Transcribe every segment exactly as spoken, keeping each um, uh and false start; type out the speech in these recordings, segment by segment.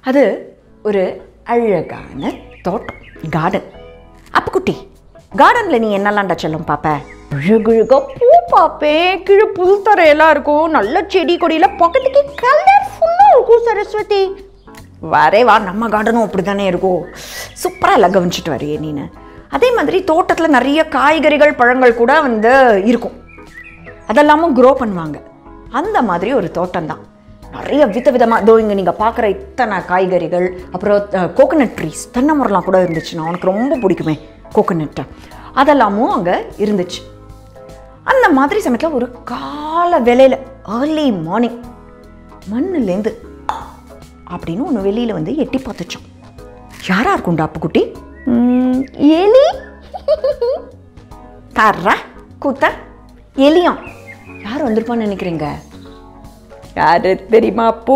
அது ஒரு அழகான தோட்டம், கார்டன். அப்பு குட்டி, கார்டனில் நீ என்னெல்லாம்டா செல்லும் பார்ப்ப? அழகுழகா பூ பார்ப்பேன், கீழே புல் தரையெல்லாம் இருக்கும், நல்ல செடி கொடியெல்லாம் பக்கத்துக்கு கலர்ஃபுல்லாக இருக்கும். சரஸ்வதி வரே வா, நம்ம கார்டனும் அப்படி தானே இருக்கும். சூப்பராக எல்லாம் கவனிச்சிட்டு வரையே நீனு. அதே மாதிரி தோட்டத்தில் நிறைய காய்கறிகள் பழங்கள் கூட வந்து இருக்கும், அதெல்லாமும் க்ரோ பண்ணுவாங்க. அந்த மாதிரி ஒரு தோட்டம் தான். நிறைய வித விதமாக இதோ இங்கே நீங்கள் பார்க்குற இத்தனை காய்கறிகள், அப்புறம் கோகனட் ட்ரீஸ், தென்னை மரம்லாம் கூட இருந்துச்சுன்னா உனக்கு ரொம்ப பிடிக்குமே கோகனட்டை, அதெல்லாமும் அங்கே இருந்துச்சு. அந்த மாதிரி சமயத்தில் ஒரு கால வேளையில் ஏர்லி மார்னிங் மண்ணுலேருந்து அப்படின்னு ஒன்று வெளியில் வந்து எட்டி பார்த்துச்சோம். யாரா இருக்கும்டா அப்பு குட்டி? எலி தர்ற கூத்த எலியாம். யார் வந்திருப்பான்னு நினைக்கிறீங்க? யாரு தெரியுமா அப்போ?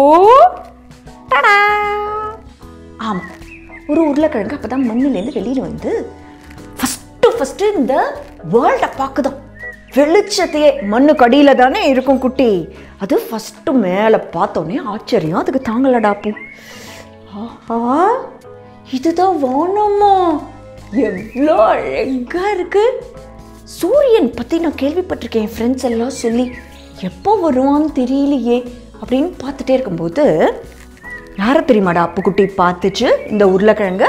ஆமாம், ஒரு உருளைக்கிழங்கு அப்போ தான் மண்ணிலேருந்து வெளியில் வந்து ஃபஸ்ட்டு ஃபஸ்ட்டு இந்த வேர்ல்டை பார்க்குதான். வெளிச்சத்தையே, மண்ணுக்கு அடியில் தானே இருக்கும் குட்டி, அது ஃபஸ்ட்டு மேலே பார்த்தோன்னே ஆச்சரியம் அதுக்கு தாங்கலடாப்பூ. ஆஹா, இதுதான் வானமா, எவ்வளோ அழகாக இருக்கு. சூரியன் பற்றி நான் கேள்விப்பட்டிருக்கேன், என் ஃப்ரெண்ட்ஸ் எல்லாம் சொல்லி, எப்போ வருவான்னு தெரியலையே அப்படின்னு பார்த்துட்டே இருக்கும்போது யாரை தெரியுமாடா அப்பு குட்டி பார்த்துச்சு இந்த உருளைக்கிழங்கு?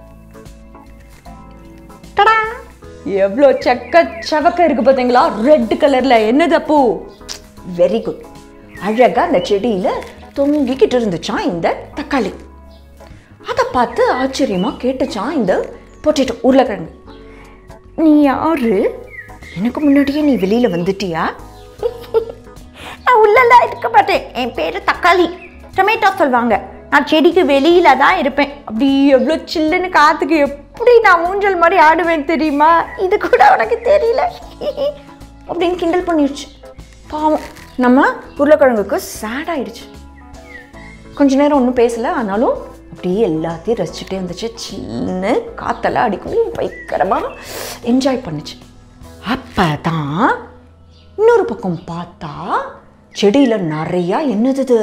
டடா, எவ்வளோ சக்க சவக்க இருக்கு பார்த்தீங்களா, ரெட் கலர்ல. என்னது அப்பு? Very good. அழகா அந்த செடியில தொங்கிக்கிட்டு இருந்துச்சான் இந்த தக்காளி. அதை பார்த்து ஆச்சரியமா கேட்டுச்சான் இந்த பொட்டேட்டோ, உருளைக்கிழங்கு. நீ யாரு? எனக்கு முன்னாடியே நீ வெளியில வந்துட்டியா? நான் உள்ளெல்லாம் இருக்க மாட்டேன், என் பேரு தக்காளி, டொமேட்டோ சொல்லுவாங்க. நான் செடிக்கு வெளியில தான் இருப்பேன். அப்படி எவ்வளோ சில்லுன்னு காத்துக்கு எப்படி நான் ஊஞ்சல் மாதிரி ஆடுவேன் தெரியுமா? இது கூட உனக்கு தெரியல அப்படின்னு கிண்டல் பண்ணிடுச்சு. பாவம், நம்ம உருளைக்கிழங்குக்கு சேட் ஆயிடுச்சு. கொஞ்ச நேரம் ஒன்றும் பேசலை, ஆனாலும் அப்படியே எல்லாத்தையும் ரசிச்சுட்டே இருந்துச்சு. சின்ன காத்தெல்லாம் அடிக்கும், பயங்கரமாக என்ஜாய் பண்ணுச்சு. அப்போ தான் இன்னொரு பக்கம் பார்த்தா செடியில் நிறையா என்னது,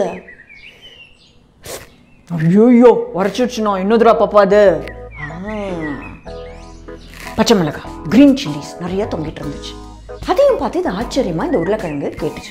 ஐயோ உரைச்சிடுச்சுனா என்னதுரா பாப்பா அது? பச்சை மிளகாய், கிரீன் சில்லிஸ் நிறைய தொங்கிட்டு இருந்துச்சு. அதையும் பார்த்து இது ஆச்சரியமா இந்த உருளைக்கிழங்கு கேட்டுச்சு.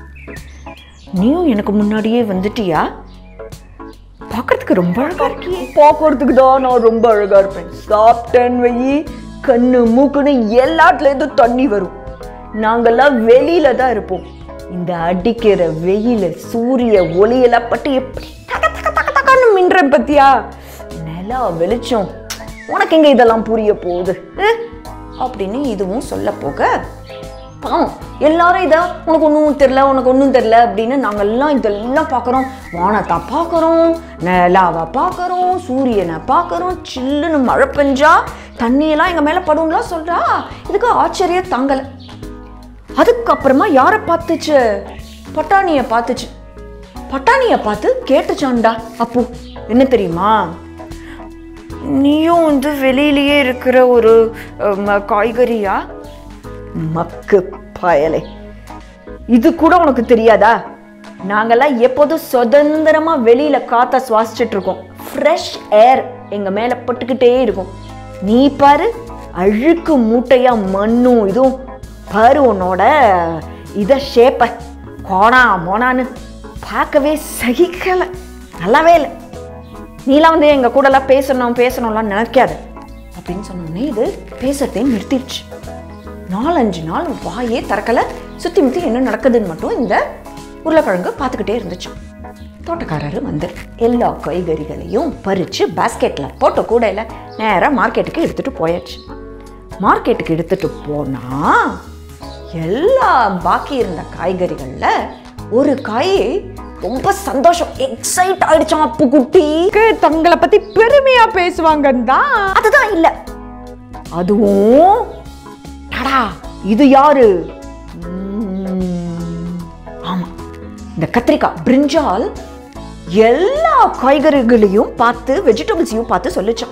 நீயும் எனக்கு முன்னாடியே வந்துட்டியா? பார்க்கறதுக்கு ரொம்ப அழகா இருக்கியே. பார்க்கறதுக்கு தான் நான் ரொம்ப அழகா இருப்பேன். சாப்பிட்டேன்னு வெயி கண்ணு மூக்குன்னு எல்லாத்துல இருந்து தண்ணி வரும். நாங்கெல்லாம் வெளியில தான் இருப்போம். இந்த அடிக்கிற வெயில சூரிய ஒளியெல்லாம் பட்டு எப்படி தக தக தக தகன்னு மின்றேன் பத்தியா? நிலா வெளிச்சம், உனக்கு எங்க இதெல்லாம் புரிய போகுது அப்படின்னு இதுவும் சொல்ல போக, பாவம் எல்லாரும் இதை உனக்கு ஒன்றும் தெரில உனக்கு ஒன்றும் தெரில அப்படின்னு நாங்கள்லாம் இதெல்லாம் பார்க்குறோம். வானத்தை பார்க்குறோம், நிலாவை பார்க்குறோம், சூரியனை பார்க்குறோம், சில்லுன்னு மழை பெஞ்சா தண்ணியெல்லாம் எங்கள் மேலே படும்லாம் சொல்கிறா. இதுக்கு ஆச்சரியம் தாங்கலை. அதுக்கப்புறமா யாரை பார்த்துச்சு? பட்டாணியை பார்த்துச்சு. பட்டாணியை பார்த்து கேட்டுச்சான்டா அப்பு, என்ன தெரியுமா? நீயும் வந்து வெளியிலேயே இருக்கிற ஒரு காய்கறியா? மக்கு பயலே, இது கூட உனக்கு தெரியாதா? நாங்கெல்லாம் எப்போதும் சுதந்திரமா வெளியில காத்த சுவாசிச்சுட்டு இருக்கோம். ஃப்ரெஷ் ஏர் எங்க மேல பட்டுக்கிட்டே இருக்கும். நீ பாரு, அழுக்கு மூட்டையா மண்ணும் இதுவும் பாரு, உன்னோட இதை ஷேப்ப கோணா மோனான்னு பார்க்கவே சகிக்கலை, நல்லாவே இல்லை. நீலாம் வந்து எங்கள் கூடலாம் பேசணும் பேசணும்லாம் நினைக்காது அப்படின்னு சொன்னோடனே இது பேசுறதையும் நிறுத்திடுச்சு. நாலஞ்சு நாள் வாயே திறக்கலை. சுற்றி முற்றி என்ன நடக்குதுன்னு மட்டும் இந்த உருளைக்கிழங்கு பார்த்துக்கிட்டே இருந்துச்சு. தோட்டக்காரர் வந்து எல்லா காய்கறிகளையும் பறித்து பேஸ்கெட்டில் போட்ட கூடையில் நேராக மார்க்கெட்டுக்கு எடுத்துகிட்டு போயாச்சு. மார்க்கெட்டுக்கு எடுத்துகிட்டு போனால் எல்லா பாக்கி இருந்த காய்கறிகளில் ஒரு காய் ரொம்ப சந்தோஷம், எக்ஸைட் ஆயிடுச்சான் அப்பு குட்டி. தங்களை பற்றி பெருமையாக பேசுவாங்கன்னு தான். அதுதான் இல்லை, அதுவும் டடா இது யாரு? ஆமா, இந்த கத்திரிக்காய், பிரிஞ்சால் எல்லா காய்கறிகளையும் பார்த்து, வெஜிடபிள்ஸையும் பார்த்து சொல்லிச்சான்.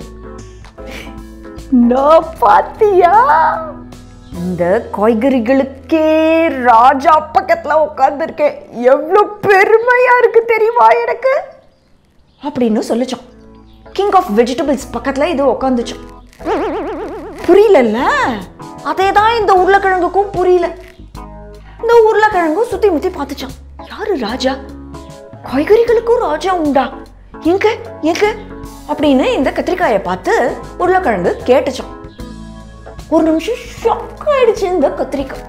நான் பாத்தியா, இந்த காய்கறிகளுக்கே ராஜா பக்கத்துல உட்கார்ந்துருக்கேன், எவ்வளவு பெருமையா இருக்கு தெரியுமா எனக்கு? அப்படின்னு சொல்லிச்சான். கிங் ஆஃப் வெஜிடபிள்ஸ் பக்கத்தில் இது உக்காந்துச்சான். புரியலல்ல? அதே தான் இந்த உருளைக்கிழங்குக்கும் புரியல. இந்த உருளைக்கிழங்கும் சுற்றி முற்றி பார்த்துச்சான். யாரு ராஜா? காய்கறிகளுக்கும் ராஜா உண்டா? எங்க எங்க அப்படின்னு இந்த கத்திரிக்காயை பார்த்து உருளைக்கிழங்கு கேட்டுச்சான். ஒரு நிமிஷம் ஷாக் ஆயிடுச்சு இந்த கத்திரிக்காய்.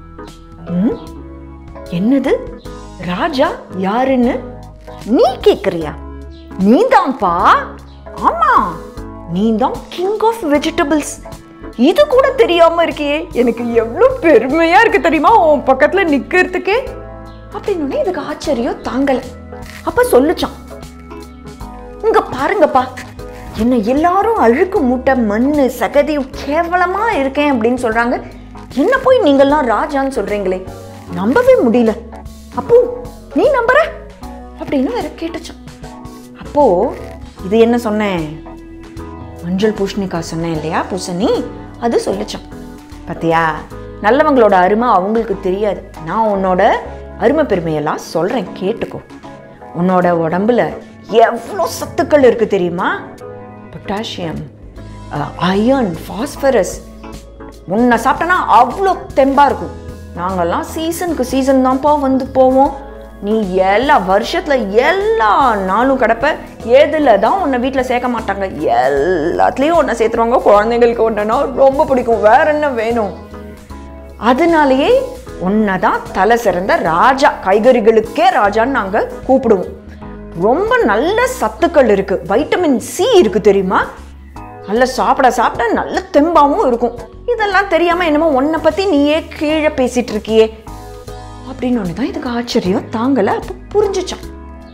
என்னது ராஜா யாருன்னு நீ கேக்குறியா? நீ தான்ப்பா. ஆமா, நீ தான் கிங் ஆஃப் வெஜிடபிள்ஸ். இது கூட தெரியாம இருக்கியே, எனக்கு எவ்வளவு பெருமையா இருக்கு தெரியுமா உன் பக்கத்துல நிக்கிறதுக்கே அப்படின்னு. இதுக்கு ஆச்சரியம் தாங்கல. அப்ப சொல்லுச்சான், இங்க பாருங்கப்பா, என்ன எல்லாரும் அழுக்கு மூட்டை மண்ணு சகதி கேவலமா இருக்கேன் அப்படின்னு சொல்றாங்க. என்ன போய் நீங்கெல்லாம் ராஜான்னு சொல்றீங்களே, நம்பவே முடியல. அப்போ நீ நம்புற அப்படின்னு வேற கேட்டுச்சான். அப்போ இது என்ன சொன்னேன்? மஞ்சள் பூசணிக்காய் சொன்னேன் இல்லையா, பூசணி. அது சொல்லிச்சான். பார்த்தியா, நல்லவங்களோட அருமை அவங்களுக்கு தெரியாது. நான் உன்னோட அருமை பெருமையெல்லாம் சொல்றேன், கேட்டுக்கோ. உன்னோட உடம்புல எவ்வளோ சத்துக்கள் இருக்கு தெரியுமா? Potassium, iron, phosphorus. உன்னை சாப்பிட்டனா அவ்வளோ தெம்பா இருக்கும். நாங்கள்லாம் சீசனுக்கு சீசன் தான்ப்பா வந்து போவோம். நீ எல்லா வருஷத்துல எல்லா நாளும் கிடப்ப. எதுல தான் உன்னை வீட்டில் சேர்க்க மாட்டாங்க, எல்லாத்துலேயும் ஒன்றை சேர்த்துருவாங்க. குழந்தைங்களுக்கு ஒன்றுனா ரொம்ப பிடிக்கும், வேற என்ன வேணும்? அதனாலேயே உன்னை தான் தலை சிறந்த ராஜா, காய்கறிகளுக்கே ராஜான்னு நாங்கள் கூப்பிடுவோம். ரொம்ப நல்ல சத்துக்கள் இருக்கு, வைட்டமின் சி இருக்கு தெரியுமா? நல்ல சாப்பிட சாப்பிட நல்ல தெம்பாவும் இருக்கும். இதெல்லாம் தெரியாம என்னமோ உன்னை பத்தி நீயே கீழே பேசிட்டு இருக்கியே அப்படின்னு ஒண்ணுதான் இதுக்கு ஆச்சரியம் தாங்கல. அப்ப புரிஞ்சுச்சான்.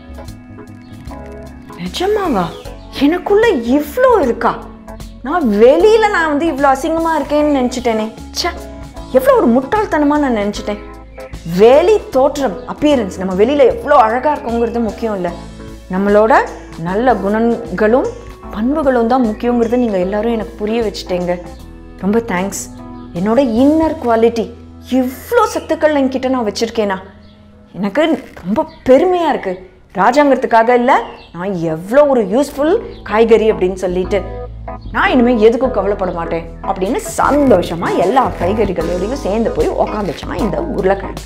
நிஜமாவா? எனக்குள்ள இவ்வளோ இருக்கா? நான் வெளியில நான் வந்து இவ்வளோ அசிங்கமா இருக்கேன்னு நினைச்சிட்டேனே. சே, எவ்வளோ ஒரு முட்டாள்தனமா நான் நினைச்சிட்டேன். வெளி தோற்றம், அப்பியரன்ஸ், நம்ம வெளியில எவ்வளோ அழகா இருக்கோங்கிறது முக்கியம் இல்லை, நம்மளோட நல்ல குணங்களும் பண்புகளும் தான் முக்கியங்கிறது நீங்க எல்லாரும் எனக்கு புரிய வச்சுட்டேங்க. ரொம்ப தேங்க்ஸ். என்னோட இன்னர் குவாலிட்டி இவ்வளோ சத்துக்கள் என்கிட்ட நான் வச்சிருக்கேனா, எனக்கு ரொம்ப பெருமையா இருக்கு. ராஜாங்கிறதுக்காக இல்லை, நான் எவ்வளோ ஒரு யூஸ்ஃபுல் காய்கறி அப்படின்னு சொல்லிட்டு நான் இனிமேல் எதுக்கும் கவலைப்பட மாட்டேன் அப்படின்னு சந்தோஷமா எல்லா காய்கறிகளோடையும் சேர்ந்து போய் உக்காந்துச்சான் இந்த உருளைக்கிழங்கு.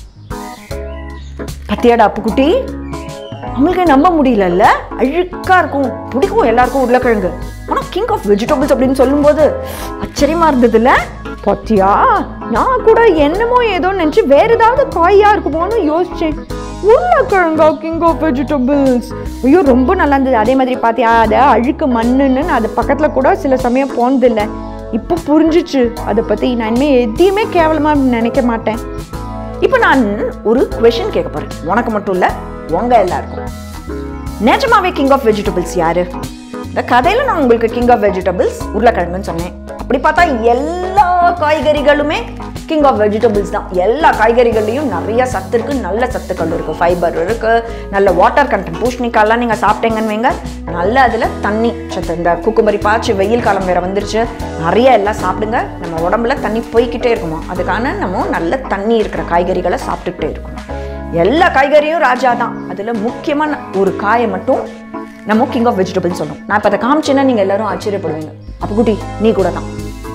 பத்தியாடா அப்புக்குட்டி, நம்மளுக்கே நம்ப முடியல. அழுக்கா இருக்கும், பிடிக்கும் எல்லாருக்கும் உருளைக்கிழங்கு. ஆனால் கிங் ஆஃப் வெஜிடபிள்ஸ் அப்படின்னு சொல்லும்போது ஆச்சரியமா இருந்ததுல. பத்தியா, நான் கூட என்னமோ ஏதோ நினைச்சு வேற ஏதாவது காயா இருக்குமோன்னு யோசிச்சேன். உருளைக்கிழங்கா கிங் ஆஃப் வெஜிடபிள்ஸ்? ஐயோ, ரொம்ப நல்லா இருந்தது. அதே மாதிரி பார்த்தியா, அதை அழுக்கு மண்ணுன்னு அது பக்கத்தில் கூட சில சமயம் போனதில்லை. இப்போ புரிஞ்சிச்சு அதை பற்றி. நான் இனிமேல் எதையுமே கேவலமாக நினைக்க மாட்டேன். இப்போ நான் ஒரு கொஷின் கேட்க போகிறேன், உனக்கு மட்டும் இல்லை, உங்க எல்லாருக்கும். நிஜமாவே கிங் ஆஃப் வெஜிடபிள்ஸ் யாரு? இந்த கதையில் நான் உங்களுக்கு கிங் ஆஃப் வெஜிடபிள்ஸ் உருளைக்கிழங்குன்னு சொன்னேன். அப்படி பார்த்தா எல்லா காய்கறிகளுமே கிங் ஆஃப் வெஜிடபிள்ஸ் தான். எல்லா காய்கறிகள்லையும் நிறைய சத்து இருக்கு, நல்ல சத்துக்கள் இருக்கு, ஃபைபர் இருக்கு, நல்ல வாட்டர் கண்டென்ட். பூசணிக்காயெல்லாம் நீங்கள் சாப்பிட்டீங்கன்னு வைங்க, நல்ல அதில் தண்ணி சத்து. இந்த குக்கும்பரி பாய்ச்சி, வெயில் காலம் வேற வந்துருச்சு, நிறைய எல்லாம் சாப்பிடுங்க. நம்ம உடம்புல தண்ணி போய்கிட்டே இருக்குமா, அதுக்கான நம்ம நல்ல தண்ணி இருக்கிற காய்கறிகளை சாப்பிட்டுக்கிட்டே இருக்கணும். எல்லா காய்கறியும் ராஜா தான். அதில் முக்கியமான ஒரு காயை மட்டும் நம்ம கிங் ஆஃப் வெஜிடபிள்ஸ் சொல்லணும். நான் இப்போ அதை காமிச்சேன்னா நீங்கள் எல்லாரும் ஆச்சரியப்படுவீங்க. அப்போ குட்டி, நீ கூட தான்.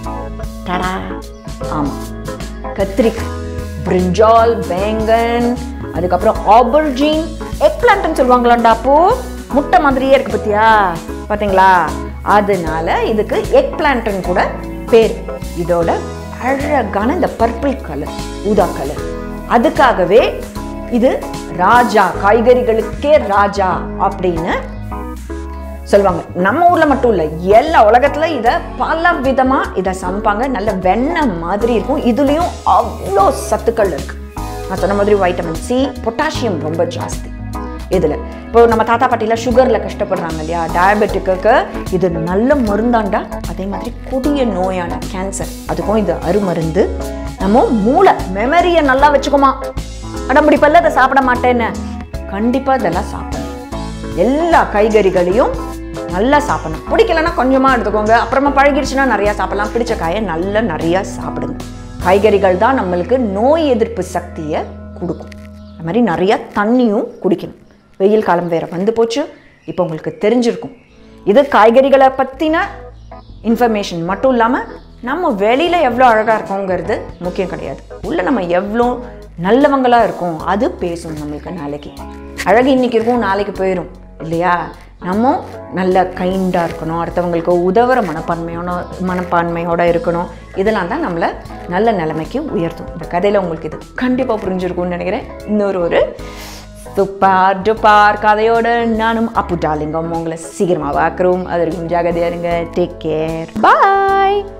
டடா, ஆமாம், கத்திரிக்காய், பிரிஞ்சால், பேங்கன், அதுக்கப்புறம் ஆபர்ஜீன், எக் பிளான்ட்னு சொல்லுவாங்களாண்டா. அப்போ முட்டை மாதிரியே இருக்கு பத்தியா, பார்த்தீங்களா? அதனால இதுக்கு எக் பிளான்ட்னு கூட பேர். இதோட அழகான இந்த பர்பிள் கலர், ஊதா கலர், அதுக்காகவே இது ராஜா, காய்கறிகளுக்கே ராஜா அப்படின்னு சொல்லுவாங்க. நம்ம ஊர்ல மட்டும் இல்ல, எல்லா உலகத்துல இத பல விதமா இத சமைப்பாங்க. நல்ல வெண்ணெய் மாதிரி இருக்கும். இதுலயும் அவ்வளோ சத்துக்கள் இருக்கு. நான் சொன்ன மாதிரி வைட்டமின் சி, பொட்டாசியம் ரொம்ப ஜாஸ்தி இதுல. இப்போ நம்ம தாத்தா பாட்டில சுகர்ல கஷ்டப்படுறாங்க இல்லையா, டயபெட்டிக்கு இது நல்ல மருந்தாண்டா. அதே மாதிரி கொடிய நோயான கேன்சர், அதுக்கும் இது அருமருந்து. நம்ம மூளை மெமரியை நல்லா வச்சுக்கோமா. அடம்பிடிப்பல்ல அதை சாப்பிட மாட்டேன்னு, கண்டிப்பா இதெல்லாம் சாப்பிடணும். எல்லா காய்கறிகளையும் நல்லா சாப்பிடணும். பிடிக்கலன்னா கொஞ்சமா எடுத்துக்கோங்க, அப்புறமா பழகிடுச்சுன்னா நிறைய சாப்பிடலாம். பிடிச்ச காயை நல்லா நிறைய சாப்பிடுங்க. காய்கறிகள் தான் நம்மளுக்கு நோய் எதிர்ப்பு சக்தியை கொடுக்கும். அது மாதிரி நிறைய தண்ணியும் குடிக்கணும். வெயில் காலம் வேற வந்து போச்சு, இப்போ உங்களுக்கு தெரிஞ்சிருக்கும். இது காய்கறிகளை பற்றின இன்ஃபர்மேஷன் மட்டும் இல்லாமல் நம்ம வெளியில் எவ்வளோ அழகாக இருக்கோங்கிறது முக்கியம் கிடையாது. உள்ள நம்ம எவ்வளோ நல்லவங்களாக இருக்கோம் அது பேசும் நம்மளுக்கு. நாளைக்கு அழகு இன்னைக்கு இருக்கும், நாளைக்கு போயிடும் இல்லையா? நம்ம நல்ல கைண்டாக இருக்கணும், அடுத்தவங்களுக்கு உதவுற மனப்பான்மையோட மனப்பான்மையோடு இருக்கணும். இதெல்லாம் தான் நம்மளை நல்ல நிலைமைக்கு உயர்த்தும். இந்த கதையில் உங்களுக்கு இது கண்டிப்பாக புரிஞ்சிருக்கும்னு நினைக்கிறேன். இன்னொரு ஒரு சூப்பர் டூப்பர் கதையோடு நானும் அப்பு டார்லிங்கம் உங்களை சீக்கிரமாக பார்க்குறோம். அது வரைக்கும் ஜாகிரதையா இருங்க. Take care. பாய்.